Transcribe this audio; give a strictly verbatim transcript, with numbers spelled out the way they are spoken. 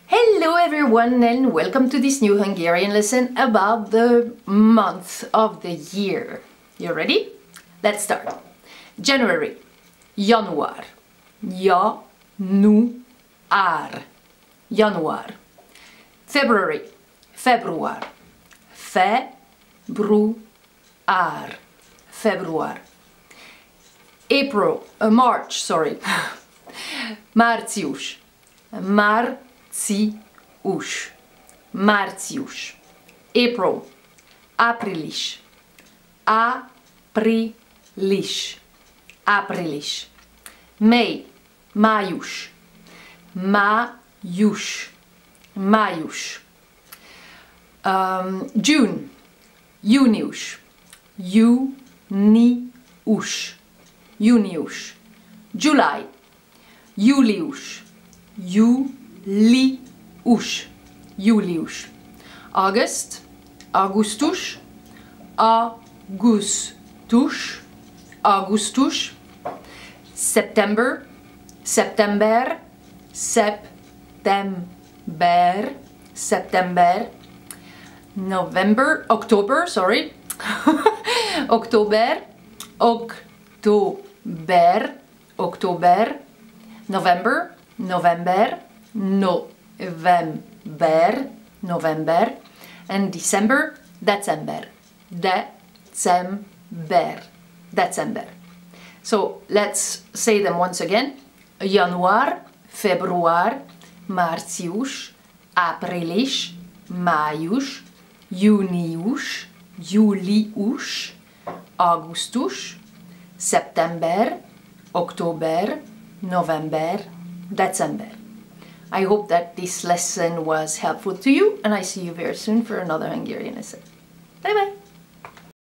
Hello everyone and welcome to this new Hungarian lesson about the month of the year. You ready? Let's start. January. Január. Január. Január. February. Február. Február. Február. April. Uh, March, sorry. Március. Március. Március. April. Április. Április. Április. May. Május. Május. Május. Um, June. Június. Június. Június. July. Július. Július. Július. August. Augustus. Augustus. Augustus. September. September. September. September. November. October, sorry. October. October. October. November. November. November. November. And December. December. December. December. So let's say them once again. Január, február, március, április, május, június, július, augusztus, September, October, November, December. I hope that this lesson was helpful to you, and I see you very soon for another Hungarian lesson. Bye bye!